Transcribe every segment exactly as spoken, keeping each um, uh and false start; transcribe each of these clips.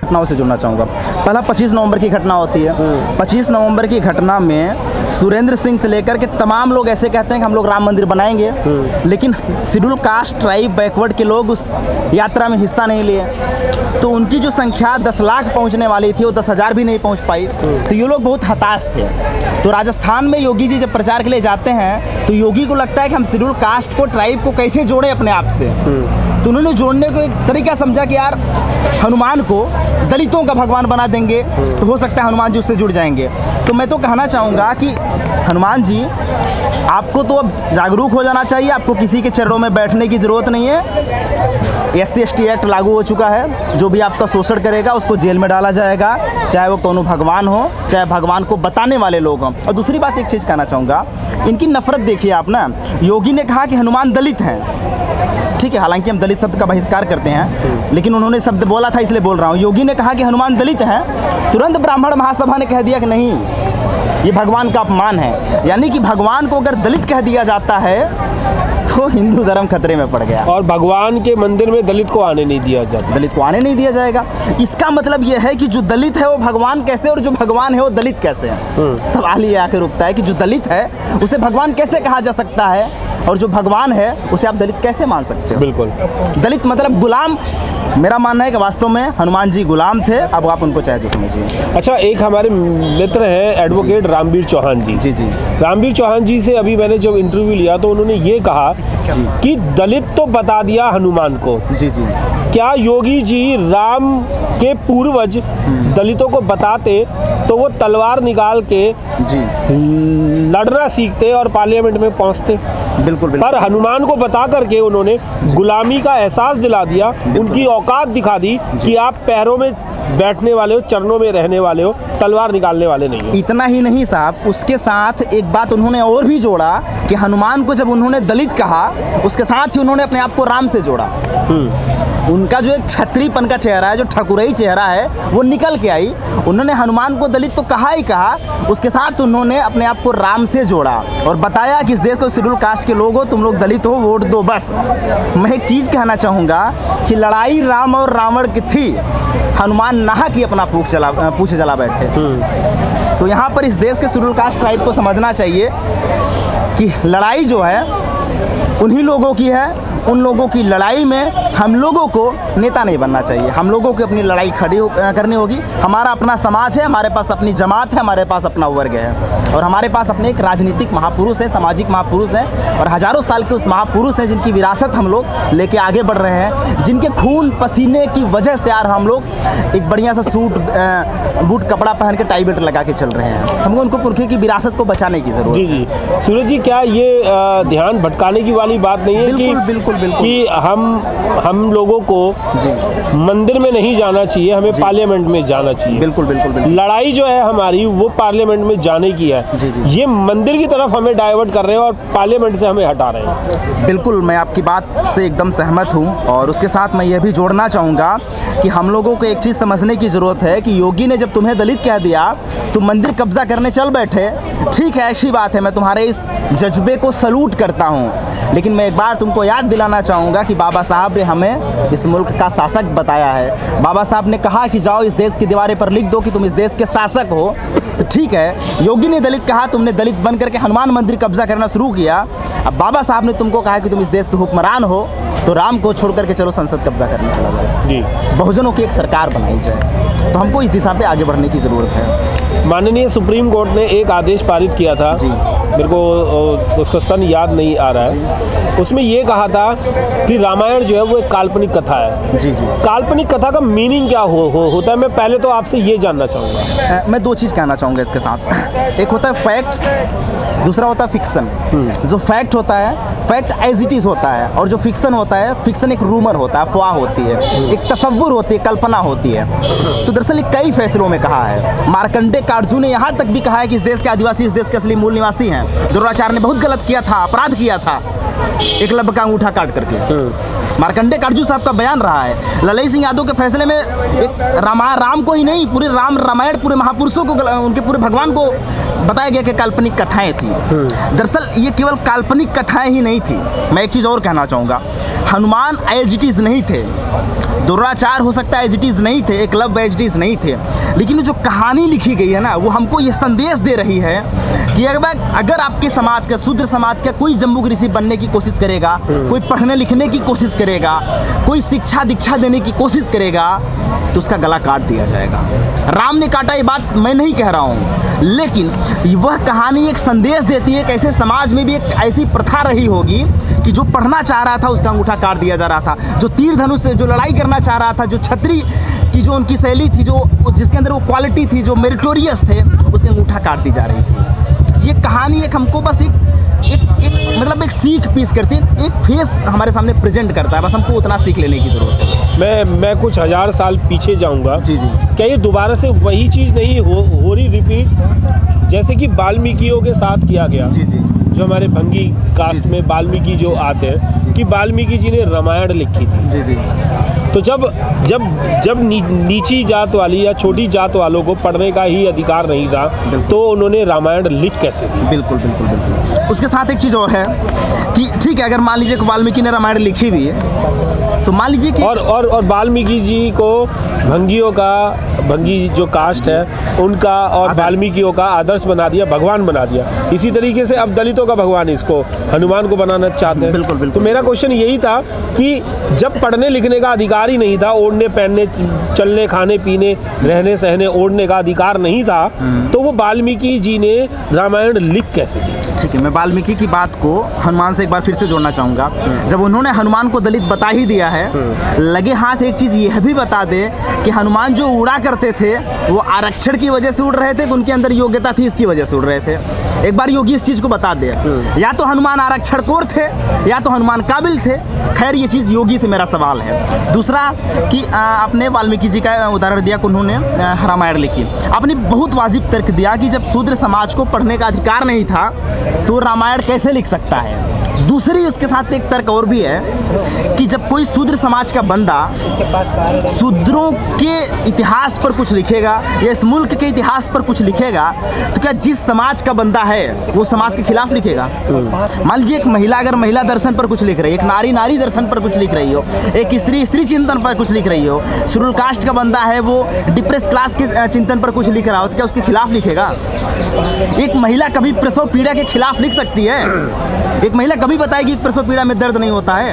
घटनाओं से जुड़ना चाहूँगा। पहला पच्चीस नवंबर की घटना होती है। पच्चीस नवंबर की घटना में सुरेंद्र सिंह से लेकर के तमाम लोग ऐसे कहते हैं कि हम लोग राम मंदिर बनाएंगे, लेकिन शेड्यूल कास्ट, ट्राइब, बैकवर्ड के लोग उस यात्रा में हिस्सा नहीं लिए, तो उनकी जो संख्या दस लाख पहुंचने वाली थी वो दस हज़ार भी नहीं पहुंच पाई। तो ये लोग बहुत हताश थे। तो राजस्थान में योगी जी जब प्रचार के लिए जाते हैं तो योगी को लगता है कि हम शेड्यूल कास्ट को, ट्राइब को कैसे जोड़ें अपने आप से। तो उन्होंने जोड़ने को एक तरीका समझा कि यार हनुमान को दलितों का भगवान बना देंगे तो हो सकता है हनुमान जी उससे जुड़ जाएंगे। तो मैं तो कहना चाहूँगा कि हनुमान जी, आपको तो अब जागरूक हो जाना चाहिए, आपको किसी के चरणों में बैठने की ज़रूरत नहीं है। S C S T act लागू हो चुका है, जो भी आपका शोषण करेगा उसको जेल में डाला जाएगा, चाहे वो कौन भगवान हो, चाहे भगवान को बताने वाले लोग हों। और दूसरी बात एक चीज़ कहना चाहूँगा, इनकी नफरत देखिए आप ना। योगी ने कहा कि हनुमान दलित हैं, ठीक है, हालांकि हम दलित शब्द का बहिष्कार करते हैं, लेकिन उन्होंने शब्द बोला था इसलिए बोल रहा हूँ। योगी ने कहा कि हनुमान दलित हैं, तुरंत ब्राह्मण महासभा ने कह दिया कि नहीं, ये भगवान का अपमान है। यानी कि भगवान को अगर दलित कह दिया जाता है तो हिंदू धर्म खतरे में पड़ गया। और भगवान के मंदिर में दलित को आने नहीं दिया जाता, दलित को आने नहीं दिया जाएगा। इसका मतलब यह है कि जो दलित है वो भगवान कैसे, और जो भगवान है वो दलित कैसे है। सवाल ये आकर रुकता है कि जो दलित है उसे भगवान कैसे कहा जा सकता है, और जो भगवान है उसे आप दलित कैसे मान सकते हो। बिल्कुल, दलित मतलब गुलाम। मेरा मानना है कि वास्तव में हनुमान जी गुलाम थे, अब आप उनको चाहे तो समझिए। अच्छा, एक हमारे मित्र हैं एडवोकेट रामवीर चौहान जी। जी जी रामवीर चौहान जी से अभी मैंने जब इंटरव्यू लिया तो उन्होंने ये कहा कि दलित तो बता दिया हनुमान को। जी जी क्या योगी जी राम के पूर्वज दलितों को बताते तो वो तलवार निकाल के जी लड़ना सीखते और पार्लियामेंट में पहुंचते। बिल्कुल बिल्कुल। पर हनुमान को बता करके उन्होंने गुलामी का एहसास दिला दिया, उनकी औकात दिखा दी कि आप पैरों में बैठने वाले हो, चरणों में रहने वाले हो, तलवार निकालने वाले नहीं हो। इतना ही नहीं साहब, उसके साथ एक बात उन्होंने और भी जोड़ा कि हनुमान को जब उन्होंने दलित कहा, उसके साथ ही उन्होंने अपने आप को राम से जोड़ा। उनका जो एक क्षत्रियपन का चेहरा है, जो ठकुरई चेहरा है, वो निकल के आई। उन्होंने हनुमान को दलित तो कहा ही कहा, उसके साथ उन्होंने अपने आप को राम से जोड़ा और बताया कि इस देश को शेड्यूल कास्ट के लोग हो, तुम लोग दलित हो, वोट दो बस। मैं एक चीज़ कहना चाहूँगा कि लड़ाई राम और रावण की थी, हनुमान नाहक ही अपना पूछ चला पूछ जला बैठे। तो यहाँ पर इस देश के शेड्यूल कास्ट ट्राइब को समझना चाहिए कि लड़ाई जो है उन्हीं लोगों की है। उन लोगों की लड़ाई में हम लोगों को नेता नहीं बनना चाहिए, हम लोगों को अपनी लड़ाई खड़ी हो, करनी होगी। हमारा अपना समाज है, हमारे पास अपनी जमात है, हमारे पास अपना वर्ग है, और हमारे पास अपने एक राजनीतिक महापुरुष है, सामाजिक महापुरुष हैं, और हज़ारों साल के उस महापुरुष हैं जिनकी विरासत हम लोग लेके आगे बढ़ रहे हैं, जिनके खून पसीने की वजह से यार हम लोग एक बढ़िया सा सूट बूट कपड़ा पहन के टाई बेल्ट लगा के चल रहे हैं। हमको उनको पुरखे की विरासत को बचाने की जरूरत है। जी जी सूरज जी, क्या ये ध्यान भटकाने की वाली बात नहीं है? बिल्कुल बिल्कुल बिल्कुल कि हम हम लोगों को जी मंदिर में नहीं जाना चाहिए, हमें पार्लियामेंट में जाना चाहिए। बिल्कुल बिल्कुल बिल्कुल। लड़ाई जो है हमारी वो पार्लियामेंट में जाने की है। जी जी। ये मंदिर की तरफ हमें डाइवर्ट कर रहे हैं और पार्लियामेंट से हमें हटा रहे हैं। बिल्कुल, मैं आपकी बात से एकदम सहमत हूँ, और उसके साथ मैं ये भी जोड़ना चाहूँगा कि हम लोगों को एक चीज़ समझने की ज़रूरत है कि योगी ने जब तुम्हें दलित कह दिया तो मंदिर कब्जा करने चल बैठे। ठीक है, अच्छी बात है, मैं तुम्हारे इस जज्बे को सलूट करता हूँ, लेकिन मैं एक बार तुमको याद दिलाना चाहूँगा कि बाबा साहब ने हमें इस मुल्क का शासक बताया है। बाबा साहब ने कहा कि जाओ इस देश की दीवारें पर लिख दो कि तुम इस देश के शासक हो। तो ठीक है, योगी ने दलित कहा, तुमने दलित बन करके हनुमान मंदिर कब्जा करना शुरू किया। अब बाबा साहब ने तुमको कहा कि तुम इस देश के हुक्मरान हो, तो राम को छोड़ करके चलो संसद कब्जा करने चला जाए जी, बहुजनों की एक सरकार बनाई जाए। तो हमको इस दिशा पे आगे बढ़ने की ज़रूरत है। माननीय सुप्रीम कोर्ट ने एक आदेश पारित किया था जी, मेरे को उसका सन याद नहीं आ रहा है। उसमें ये कहा था कि रामायण जो है वो एक काल्पनिक कथा है। जी जी। काल्पनिक कथा का मीनिंग क्या हो, हो होता है? मैं पहले तो आपसे ये जानना चाहूँगा। मैं दो चीज़ कहना चाहूँगा इसके साथ। एक होता है फैक्ट, दूसरा होता है फिक्सन। जो फैक्ट होता है, फैक्ट एज इट इज़ होता है, और जो फिक्सन होता है, फिक्सन एक रूमर होता है, अफवाह होती है, एक तसव्वुर होती है, कल्पना होती है। तो दरअसल कई फैसलों में कहा है, मार्कंडे काटजू ने यहाँ तक भी कहा है कि इस देश के आदिवासी इस देश के असली मूल निवासी हैं। द्रोणाचार्य ने बहुत गलत किया था, अपराध किया था, एकलव्य का अंगूठा काट करके। मार्कंडे काटजू साहब का बयान रहा है। ललई सिंह यादव के फैसले में एक रामा राम को ही नहीं, पूरे राम रामायण पूरे महापुरुषों को, उनके पूरे भगवान को बताया गया कि काल्पनिक कथाएं थी। दरअसल ये केवल काल्पनिक कथाएं ही नहीं थी। मैं एक चीज़ और कहना चाहूँगा हनुमान एज इट इज़ नहीं थे, दुराचार हो सकता है एज इट इज़ नहीं थे, एकलव्य एज इट इज़ नहीं थे, लेकिन जो कहानी लिखी गई है ना, वो हमको ये संदेश दे रही है कि अगर अगर आपके समाज का, शूद्र समाज का कोई जम्बू ऋषि बनने की कोशिश करेगा, कोई पढ़ने लिखने की कोशिश करेगा, कोई शिक्षा दीक्षा देने की कोशिश करेगा, तो उसका गला काट दिया जाएगा। राम ने काटा, ये बात मैं नहीं कह रहा हूँ, लेकिन वह कहानी एक संदेश देती है कि ऐसे समाज में भी एक ऐसी प्रथा रही होगी कि जो पढ़ना चाह रहा था उसका अंगूठा काट दिया जा रहा था, जो तीर धनुष से जो लड़ाई करना चाह रहा था, जो छत्री की जो उनकी शैली थी, जो जिसके अंदर वो क्वालिटी थी, जो मेरिटोरियस थे, उसके अंगूठा काट दी जा रही थी। ये कहानी एक हमको बस एक एक एक मतलब एक सीख पीस करती है, एक फेस हमारे सामने प्रेजेंट करता है, बस हमको उतना सीख लेने की ज़रूरत है। मैं मैं कुछ हज़ार साल पीछे जाऊंगा। जी जी। क्या ये दोबारा से वही चीज़ नहीं हो हो रही रिपीट, जैसे कि वाल्मीकियों के साथ किया गया? जी जी। जो हमारे भंगी कास्ट में वाल्मीकि जो आते हैं, कि वाल्मीकि जी ने रामायण लिखी थी। जी जी। तो जब जब जब नी, नीची जात वाली या छोटी जात वालों को पढ़ने का ही अधिकार नहीं था, तो उन्होंने रामायण लिख कैसे दी? बिल्कुल बिल्कुल बिल्कुल। उसके साथ एक चीज़ और है कि ठीक है, अगर मान लीजिए कि वाल्मीकि ने रामायण लिखी भी है, तो मान लीजिए कि और और और वाल्मीकि जी को भंगियों का, भंगी जो कास्ट है उनका और वाल्मीकियों का आदर्श बना दिया, भगवान बना दिया। इसी तरीके से अब दलितों का भगवान इसको हनुमान को बनाना चाहते हैं। बिल्कुल बिल्कुल। तो मेरा क्वेश्चन यही था कि जब पढ़ने लिखने का अधिकार ही नहीं था, ओढ़ने पहनने, चलने खाने पीने, रहने सहने, ओढ़ने का अधिकार नहीं था, तो वो वाल्मीकि जी ने रामायण लिख कैसे दी? ठीक है, मैं वाल्मीकि की बात को हनुमान से एक बार फिर से जोड़ना चाहूँगा। जब उन्होंने हनुमान को दलित बता ही दिया है, लगे हाथ एक चीज़ यह भी बता दे कि हनुमान जो उड़ा करते थे वो आरक्षण की वजह से उड़ रहे थे कि उनके अंदर योग्यता थी इसकी वजह से उड़ रहे थे। एक बार योगी इस चीज़ को बता दे, या तो हनुमान आरक्षणखोर थे या तो हनुमान काबिल थे। खैर ये चीज़ योगी से मेरा सवाल है। दूसरा कि आ, आपने वाल्मीकि जी का उदाहरण दिया कि उन्होंने रामायण लिखी। आपने बहुत वाजिब तर्क दिया कि जब शूद्र समाज को पढ़ने का अधिकार नहीं था तो रामायण कैसे लिख सकता है। दूसरी उसके साथ एक तर्क और भी है कि जब कोई शूद्र समाज का बंदा शूद्रों के इतिहास पर कुछ लिखेगा या इस मुल्क के इतिहास पर कुछ लिखेगा, तो क्या जिस समाज का बंदा है वो समाज के खिलाफ लिखेगा? मान लीजिए एक महिला अगर महिला दर्शन पर कुछ लिख रही है, एक नारी नारी दर्शन पर कुछ लिख रही हो, एक स्त्री स्त्री चिंतन पर कुछ लिख रही हो, शेड्यूल कास्ट का बंदा है वो डिप्रेस क्लास के चिंतन पर कुछ लिख रहा हो, तो क्या उसके खिलाफ लिखेगा? एक महिला कभी प्रसव पीड़ा के खिलाफ लिख सकती है? एक महिला कभी बताएगी कि प्रसव पीड़ा में दर्द नहीं होता है?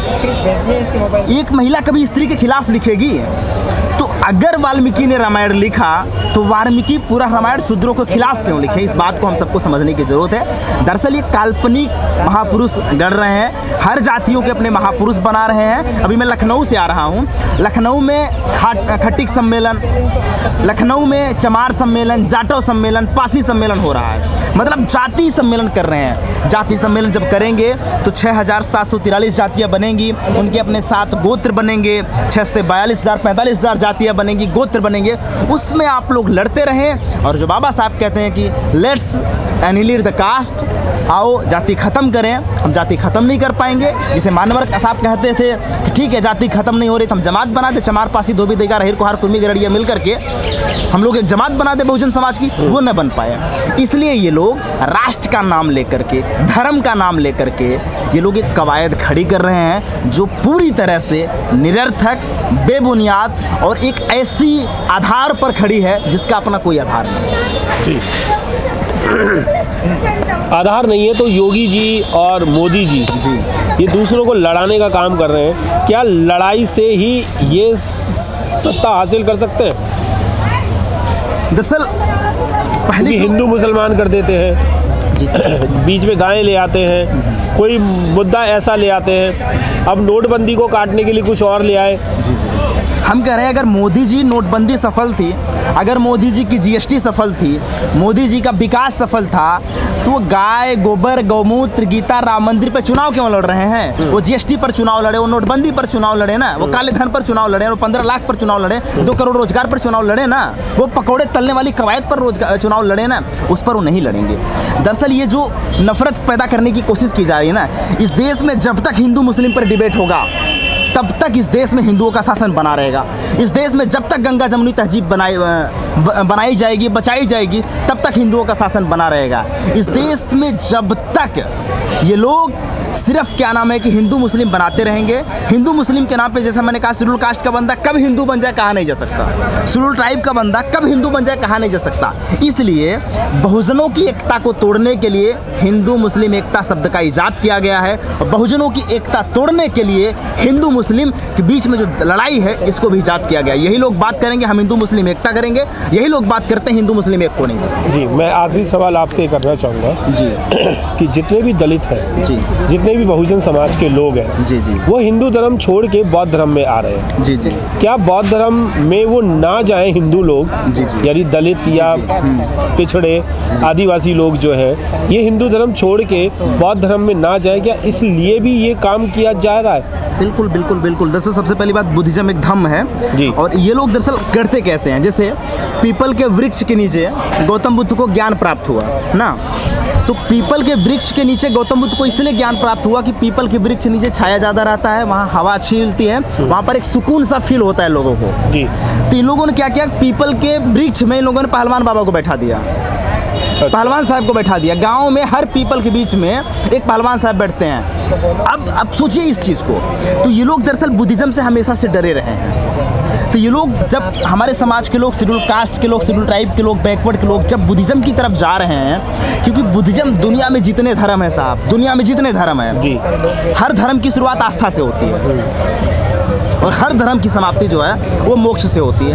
एक महिला कभी स्त्री के खिलाफ लिखेगी? तो अगर वाल्मीकि ने रामायण लिखा तो वाल्मीकि पूरा रामायण शूद्रों के खिलाफ क्यों लिखे? इस बात को हम सबको समझने की जरूरत है। दरअसल ये काल्पनिक महापुरुष गढ़ रहे हैं, हर जातियों के अपने महापुरुष बना रहे हैं। अभी मैं लखनऊ से आ रहा हूँ, लखनऊ में खटिक सम्मेलन, लखनऊ में चमार सम्मेलन, जाटव सम्मेलन, पासी सम्मेलन हो रहा है, मतलब जाति सम्मेलन कर रहे हैं। जाति सम्मेलन जब करेंगे तो छः हज़ार सात सौ तिरालीस जातियाँ बनेंगी, उनके अपने सात गोत्र बनेंगे, छः से बयालीस हज़ार पैंतालीस हज़ार जातियाँ बनेंगी, गोत्र बनेंगे। उसमें आप लोग लड़ते रहें और जो बाबा साहब कहते हैं कि लेट्स एनिलिट द कास्ट, आओ जाति ख़त्म करें, हम जाति ख़त्म नहीं कर पाएंगे। जिसे मानवर साहब कहते थे कि ठीक है जाति ख़त्म नहीं हो रही तो हम जमात बना दे, चमार पासी धोबी देगा रहेर कुहार कुर्मी गरड़िया मिल करके हम लोग एक जमात बना दे बहुजन समाज की, वो न बन पाए। इसलिए ये लोग राष्ट्र का नाम लेकर के, धर्म का नाम लेकर के ये लोग एक कवायद खड़ी कर रहे हैं जो पूरी तरह से निरर्थक, बेबुनियाद और एक ऐसी आधार पर खड़ी है जिसका अपना कोई आधार नहीं। आधार नहीं है। तो योगी जी और मोदी जी जी ये दूसरों को लड़ाने का काम कर रहे हैं। क्या लड़ाई से ही ये सत्ता हासिल कर सकते हैं? दरअसल पहले हिंदू मुसलमान कर देते हैं, बीच में गायें ले आते हैं, कोई मुद्दा ऐसा ले आते हैं, अब नोटबंदी को काटने के लिए कुछ और ले आए। हम कह रहे हैं अगर मोदी जी नोटबंदी सफल थी, अगर मोदी जी की जीएसटी सफल थी, मोदी जी का विकास सफल था, तो वो गाय गोबर गौमूत्र गीता राम मंदिर पर चुनाव क्यों लड़ रहे हैं? वो जीएसटी पर चुनाव लड़े, वो नोटबंदी पर चुनाव लड़े ना, वो काले धन पर चुनाव लड़े, वो पंद्रह लाख पर चुनाव लड़े, दो करोड़ रोजगार पर चुनाव लड़े ना, वो पकौड़े तलने वाली कवायद पर रोजगार चुनाव लड़े ना, उस पर वो नहीं लड़ेंगे। दरअसल ये जो नफरत पैदा करने की कोशिश की जा रही है ना, इस देश में जब तक हिंदू मुस्लिम पर डिबेट होगा तब तक इस देश में हिंदुओं का शासन बना रहेगा। इस देश में जब तक गंगा जमुनी तहजीब बनाई बनाई जाएगी, बचाई जाएगी, तब तक हिंदुओं का शासन बना रहेगा। इस देश में जब तक ये लोग सिर्फ क्या नाम है कि हिंदू मुस्लिम बनाते रहेंगे। हिंदू मुस्लिम के नाम पे, जैसा मैंने कहा, शेड्यूल कास्ट का बंदा कब हिंदू बन जाए कहा नहीं जा सकता, शेड्यूल ट्राइब का बंदा कब हिंदू बन जाए कहा नहीं जा सकता। इसलिए बहुजनों की एकता को तोड़ने के लिए हिंदू मुस्लिम एकता शब्द का इजाद किया गया है, और बहुजनों की एकता तोड़ने के लिए हिंदू मुस्लिम के बीच में जो लड़ाई है इसको भी इजाद किया गया। यही लोग बात करेंगे हम हिंदू मुस्लिम एकता करेंगे, यही लोग बात करते हैं हिंदू मुस्लिम एक हो नहीं सकते। जी, मैं आखिरी सवाल आपसे करना चाहूँगा जी कि जितने भी दलित हैं, जी, जितने भी बहुजन समाज के लोग हैं, जी जी, वो हिंदू धर्म छोड़ के बौद्ध धर्म में आ रहे हैं। जी जी, क्या बौद्ध धर्म में वो ना जाएं हिंदू लोग, जी जी, यानी दलित या पिछड़े आदिवासी लोग जो है, ये हिंदू धर्म छोड़ के बौद्ध धर्म में ना जाए, क्या इसलिए भी ये काम किया जा रहा है? बिल्कुल बिल्कुल बिल्कुल। दरअसल सबसे पहली बात, बुद्धिज्म एक धर्म है जी। और ये लोग दरअसल करते कैसे हैं, जैसे पीपल के वृक्ष के नीचे गौतम बुद्ध को ज्ञान प्राप्त हुआ ना, तो पीपल के वृक्ष के नीचे गौतम बुद्ध को इसलिए ज्ञान प्राप्त हुआ कि पीपल के वृक्ष के नीचे छाया ज़्यादा रहता है, वहाँ हवा अच्छी मिलती है, वहाँ पर एक सुकून सा फील होता है लोगों को जी। तो इन लोगों ने क्या किया, पीपल के वृक्ष में इन लोगों ने पहलवान बाबा को बैठा दिया, पहलवान साहब को बैठा दिया। गांव में हर पीपल के बीच में एक पहलवान साहब बैठते हैं। अब अब सोचिए इस चीज़ को, तो ये लोग दरअसल बुद्धिज्म से हमेशा से डरे रहे हैं। तो ये लोग, जब हमारे समाज के लोग, शेड्यूल कास्ट के लोग, शेड्यूल ट्राइब के लोग, बैकवर्ड के लोग जब बुद्धिज्म की तरफ जा रहे हैं, क्योंकि बुद्धिज्म दुनिया में जितने धर्म है साहब, दुनिया में जितने धर्म है जी, हर धर्म की शुरुआत आस्था से होती है और हर धर्म की समाप्ति जो है वो मोक्ष से होती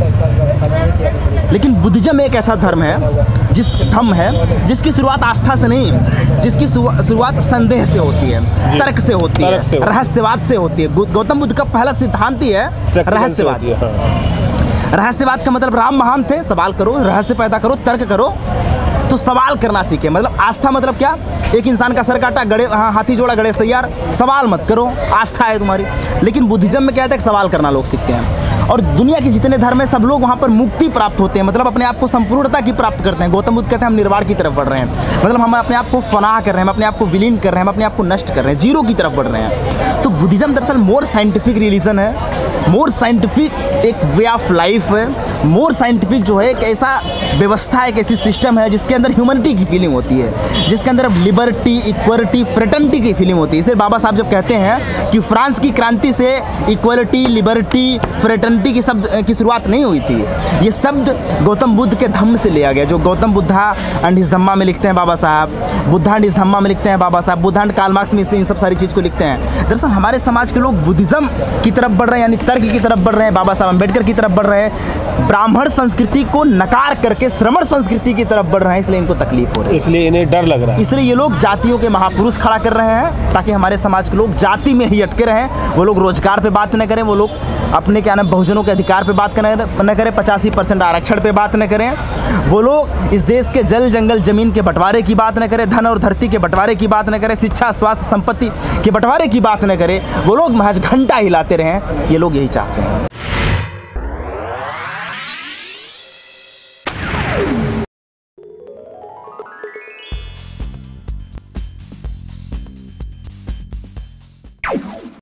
है। लेकिन बुद्धिज्म एक ऐसा धर्म है, जिस धर्म है जिसकी शुरुआत आस्था से नहीं, जिसकी शुरुआत संदेह से होती है, तर्क से होती है, रहस्यवाद से होती है। गौतम बुद्ध का पहला सिद्धांत ही है रहस्यवाद। रहस्यवाद का मतलब राम महान थे, सवाल करो, रहस्य पैदा करो, तर्क करो, तो सवाल करना सीखे। मतलब आस्था मतलब क्या, एक इंसान का सर काटा, गणेश, हाँ, हाथी जोड़ा गणेश तैयार, सवाल मत करो, आस्था है तुम्हारी। लेकिन बुद्धिज्म में क्या है, सवाल करना लोग सीखते हैं। और दुनिया के जितने धर्म है सब लोग वहाँ पर मुक्ति प्राप्त होते हैं, मतलब अपने आप को संपूर्णता की प्राप्त करते हैं। गौतम बुद्ध कहते हैं हम निर्वाण की तरफ बढ़ रहे हैं, मतलब हम अपने आप को फनाह कर रहे हैं, हम अपने आप को विलीन कर रहे हैं, हम अपने आप को नष्ट कर रहे हैं, जीरो की तरफ बढ़ रहे हैं। तो बुद्धिज्म दरअसल मोर साइंटिफिक रिलीजन है, मोर साइंटिफिक एक वे ऑफ लाइफ है, मोर साइंटिफिक जो है एक ऐसा व्यवस्था है, एक ऐसी सिस्टम है जिसके अंदर ह्यूमनिटी की फीलिंग होती है, जिसके अंदर लिबर्टी, इक्वलिटी, फ्रेटर्निटी की फीलिंग होती है। इसलिए बाबा साहब जब कहते हैं कि फ्रांस की क्रांति से इक्वलिटी, लिबर्टी, फ्रेटर्निटी की शब्द की शुरुआत नहीं हुई थी, ये शब्द गौतम बुद्ध के धम्म से लिया गया, जो गौतम बुद्धा एंड हिज धम्मा में लिखते हैं बाबा साहब, बुद्धा एंड हिज धम्मा में लिखते हैं बाबा साहब, बुद्धा एंड कार्ल मार्क्स में इन सब सारी चीज़ को लिखते हैं। दरअसल हमारे समाज के लोग बुद्धिज्म की तरफ बढ़ रहे हैं, यानी तर्क की तरफ बढ़ रहे हैं, बाबा साहब अम्बेडकर की तरफ बढ़ रहे हैं, ब्राह्मण संस्कृति को नकार करके श्रमण संस्कृति की तरफ बढ़ रहे हैं, इसलिए इनको तकलीफ हो रही है, इसलिए इन्हें डर लग रहा है। इसलिए ये लोग जातियों के महापुरुष खड़ा कर रहे हैं ताकि हमारे समाज के लोग जाति में ही अटके रहें, वो लोग रोजगार पे बात न करें, वो लोग अपने क्या नाम बहुजनों के अधिकार पे बात न करें, पचासी परसेंट आरक्षण पे बात न करें, वो लोग इस देश के जल जंगल जमीन के बंटवारे की बात न करें, धन और धरती के बंटवारे की बात न करें, शिक्षा स्वास्थ्य संपत्ति के बंटवारे की बात न करें, वो लोग महज घंटा हिलाते रहें, ये लोग यही चाहते हैं।